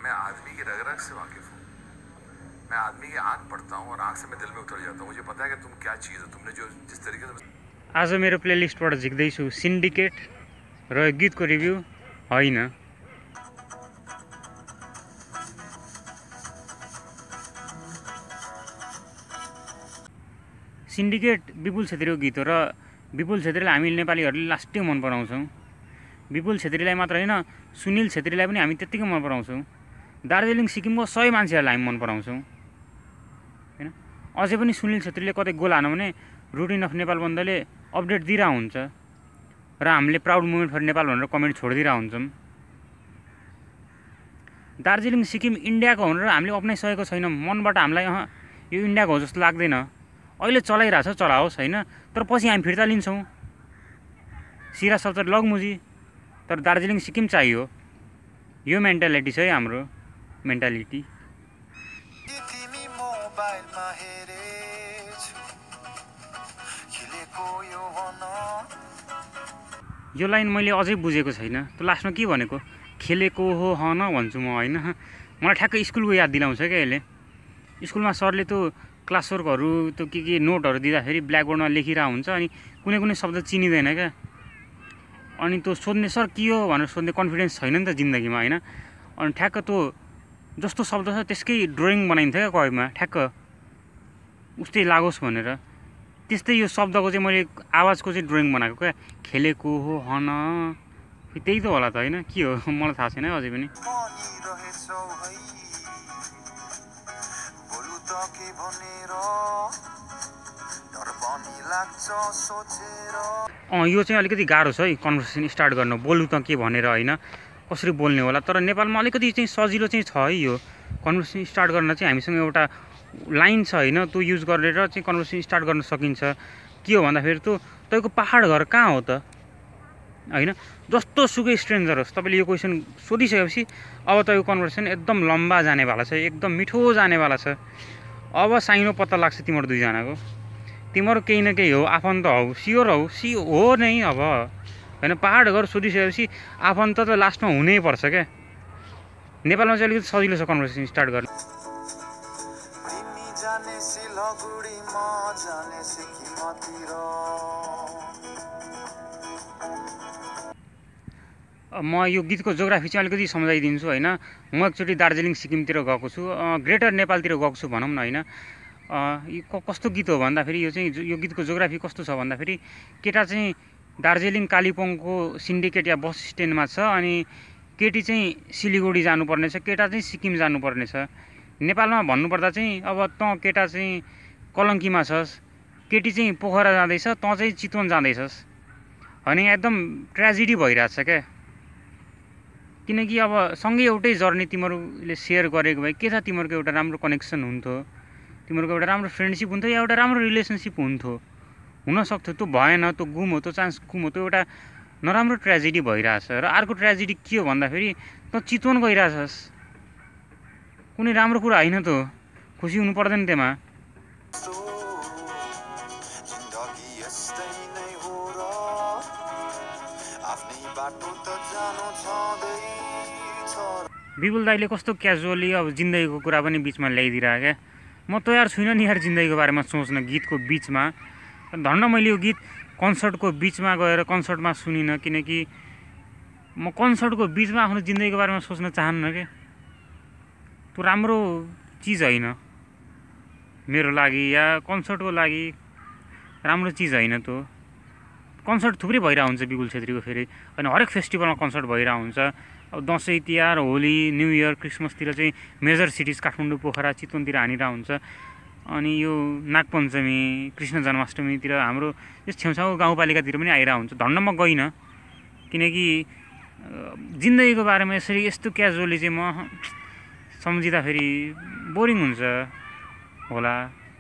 मैं आदमी की रग रग से वाकिफ हूँ। मैं आदमी की आंख पढ़ता हूँ और आंख से मैं दिल में उतर जाता हूँ। मुझे पता है कि तुम क्या चीज़ हो, तुमने जो जिस तरीके से। आज मेरो प्लेलिस्टबाट झिक्दैछु सिन्डिकेट र गीतको रिभ्यू होइन। सिन्डिकेट विपुल छेत्रीको गीत हो र विपुल छेत्रीलाई हामी नेपालीहरूले लास्टै मन पराउँछौँ। विपुल छेत्रीलाई मात्र होइन, सुनिल छेत्रीलाई पनि हामी त्यत्तिकै मन पराउँछौँ। दार्जिलिङ सिक्किमको 100 मान्छेहरूलाई हामी मन पराउँछौँ हैन। अझै पनि सुनिल छेत्रीले कतै गोल हान भने रुटिन अफ नेपाल बन्दले अपडेट दिइरहेको हुन्छ र हामीले प्राउड मुभमेन्ट फर नेपाल भनेर कमेन्ट छोडिदिइरहेको हुन्छौँ। दार्जिलिङ सिक्किम इन्डियाको भनेर हामीले अपनाइसकेको छैनौँ। मनबाट हामीलाई यो इन्डियाको हो जस्तो लाग्दैन। अहिले चलाइरहेछ चलाओस् होइन, तर पछि हामी फिर्ता लिन्छौँ। सिरा सल्चर लगमुजी, तर दार्जिलिङ सिक्किम चाहियो। यो मेन्टालिटी छ है हाम्रो मेन्टालिटी। यो लाइन मैले अझै बुझेको छैन। त्यो लास्टमा के भनेको, खेलेको हो हन भन्छु म होइन। मलाई ठ्याक्कै स्कुलको याद दिलाउँछ क्या यसले। स्कुलमा सरले त्यो क्लास वर्कहरू त्यो के नोटहरू दिँदाखेरि ब्ल्याकबोर्डमा लेखिरहेको हुन्छ, अनि कुनै कुनै शब्द चिनिँदैन क्या। अनि त्यो सोध्ने सर के हो भनेर सोध्ने कन्फिडेन्स छैन नि त जिन्दगीमा होइन। अनि ठ्याक्क त्यो जस्तो शब्द छ त्यसकै ड्रइङ बनाइन्थ्यो क्या कपीमा, ठ्याक्क उस्तै लागोस् भनेर। त्यस्तै यो शब्दको चाहिँ मैले आवाजको चाहिँ ड्रइङ बनाएको क्या। खेलेको हो हन, त्यही त होला त होइन, के हो मलाई थाहा छैन अझै पनि। यो चाहिँ अलिकति गाह्रो छ है कन्भर्सेसन स्टार्ट गर्न। बोलु त के भनेर होइन, कसरी बोल्ने होला। तर नेपालमा अलिकति चाहिँ सजिलो चाहिँ छ है यो कन्भर्सेसन स्टार्ट गर्न। चाहिँ हामीसँग एउटा लाइन छ होइन, त्यो युज गरेर चाहिँ कन्भर्सेसन स्टार्ट गर्न सकिन्छ। के हो भन्दाखेरि त्यो तपाईँको पहाड घर कहाँ हो त होइन। जस्तो सुकै स्ट्रेन्जर होस्, तपाईँले यो क्वेसन सोधिसकेपछि अब तपाईँको कन्भर्सेसन एकदम लम्बा जानेवाला छ, एकदम मिठो जानेवाला छ। अब साइनो पत्ता लाग्छ तिमीहरू दुईजनाको। तिमीहरू केही न केही हो, आफन्त हौ, सियोर हो नै अब होइन। पहाड घर सोधिसकेपछि आफन्त त लास्टमा हुनै पर्छ क्या। नेपालमा चाहिँ अलिकति सजिलो छ कन्भर्सेसन स्टार्ट गर्न। म यो गीतको जोग्राफी चाहिँ अलिकति सम्झाइदिन्छु होइन। म एकचोटि दार्जिलिङ सिक्किमतिर गएको छु, ग्रेटर नेपालतिर गएको छु भनौँ न होइन। यो कस्तो गीत हो भन्दाखेरि यो गीतको जोग्राफी कस्तो छ भन्दाखेरि, केटा चाहिँ दार्जिलिङ कालिम्पोङको सिन्डिकेट या बस स्ट्यान्डमा छ, अनि केटी चाहिँ सिलिगुडी जानुपर्ने छ, केटा चाहिँ सिक्किम जानुपर्ने छ। नेपालमा भन्नुपर्दा चाहिँ अब तँ केटा चाहिँ कलङ्कीमा छस्, केटी चाहिँ पोखरा जाँदैछ, तँ चाहिँ चितवन जाँदैछस् होइन। एकदम ट्रेजेडी भइरहेछ क्या। किनकि अब सँगै एउटै जर्नी तिमीहरूले सेयर गरेको भए के छ, तिमीहरूको एउटा राम्रो कनेक्सन हुन्थ्यो, तिमीहरूको एउटा राम्रो फ्रेन्डसिप हुन्थ्यो, या एउटा राम्रो रिलेसनसिप हुन्थ्यो, हुनसक्थ्यो। त्यो भएन, त्यो गुम हो, त्यो चान्स गुम हो। त्यो एउटा नराम्रो ट्रेजेडी भइरहेछ। र अर्को ट्रेजेडी के हो भन्दाखेरि, त चितवन गइरहेछस्, कुनै राम्रो कुरा होइन त, खुसी हुनु पर्दैन त्यसमा। विपुल दाइले कस्तो क्याजुअली अब जिन्दगीको कुरा पनि बिचमा ल्याइदिरहेको क्या। म तयार छुइनँ नि यार जिन्दगीको बारेमा सोच्न गीतको बिचमा। धन्न मैले यो गीत कन्सर्टको बिचमा गएर कन्सर्टमा सुनिनँ, किनकि म कन्सर्टको बिचमा आफ्नो जिन्दगीको बारेमा सोच्न चाहन्न क्या। त्यो राम्रो चिज होइन मेरो लागि, या कन्सर्टको लागि राम्रो चिज होइन। त्यो कन्सर्ट थुप्रै भइरहेको हुन्छ विपुल छेत्रीको फेरि, अनि हरेक फेस्टिभलमा कन्सर्ट भइरहेको हुन्छ। अब दसैँ तिहार, होली, न्यू इयर, क्रिसमसतिर चाहिँ मेजर सिटिज काठमाडौँ, पोखरा, चितवनतिर हानिरहेको हुन्छ। अनि यो नागपञ्चमी, कृष्ण जन्माष्टमीतिर हाम्रो यस छेउछाउको गाउँपालिकातिर पनि आइरहेको हुन्छ। धन्न म गइनँ, किनकि जिन्दगीको बारेमा यसरी यस्तो क्याजुअली चाहिँ म सम्झिँदा फेरि बोरिङ हुन्छ होला।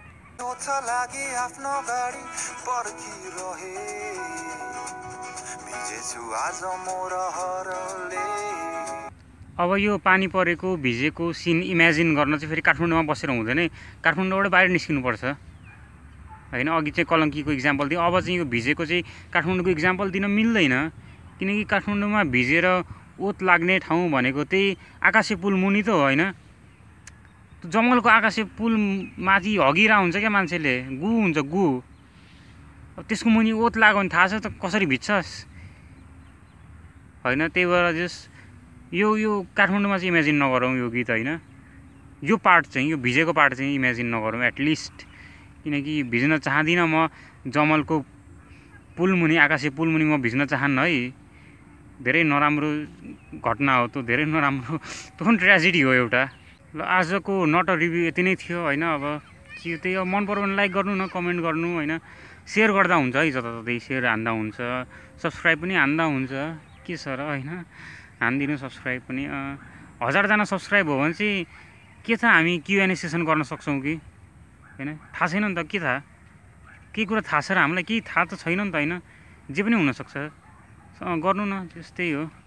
अब यो पानी परेको भिजेको सिन इमेजिन गर्न चाहिँ फेरि काठमाडौँमा बसेर हुँदैन, काठमाडौँबाट बाहिर निस्किनुपर्छ होइन। अघि चाहिँ कलङ्कीको इक्जाम्पल दिएँ, अब चाहिँ यो भिजेको चाहिँ काठमाडौँको इक्जाम्पल दिन मिल्दैन, किनकि काठमाडौँमा भिजेर ओत लाग्ने ठाउँ भनेको त्यही आकाशे पुल मुनि त हो होइन। जङ्गलको आकाशे पुल माथि हगिरा हुन्छ क्या मान्छेले, गु हुन्छ गु। अब त्यसको मुनि ओत लाग्यो भने थाहा छ त कसरी भिज्छस् होइन। त्यही भएर जस यो काठमाडौँमा चाहिँ इमेजिन नगरौँ यो गीत होइन। यो पार्ट चाहिँ, यो भिजेको पार्ट चाहिँ इमेजिन नगरौँ एटलिस्ट, किनकि भिज्न चाहदिनँ म जमलको पुल मुनि, आकाशे पुल मुनि म भिज्न चाहन्न है। धेरै नराम्रो घटना हो त्यो, धेरै नराम्रो, त्यो पनि ट्रेजेडी हो एउटा। ल आजको नट रिभ्यू यति नै थियो होइन। अब के त्यही अब मन पर्यो भने लाइक गर्नु न, कमेन्ट गर्नु होइन, सेयर गर्दा हुन्छ है, जताततै सेयर हान्दा हुन्छ, सब्सक्राइब पनि हान्दा हुन्छ, के छ र होइन, हानिदिनु सब्सक्राइब पनि। 1000 जना सब्सक्राइब हो भने चाहिँ के थाहा हामी Q&A सेसन गर्न सक्छौँ कि होइन, थाहा छैन नि त, के थाहा, केही कुरा थाहा छ र हामीलाई, केही थाहा त छैन नि त होइन, जे पनि हुनसक्छ। गर्नु न, त्यस्तै हो।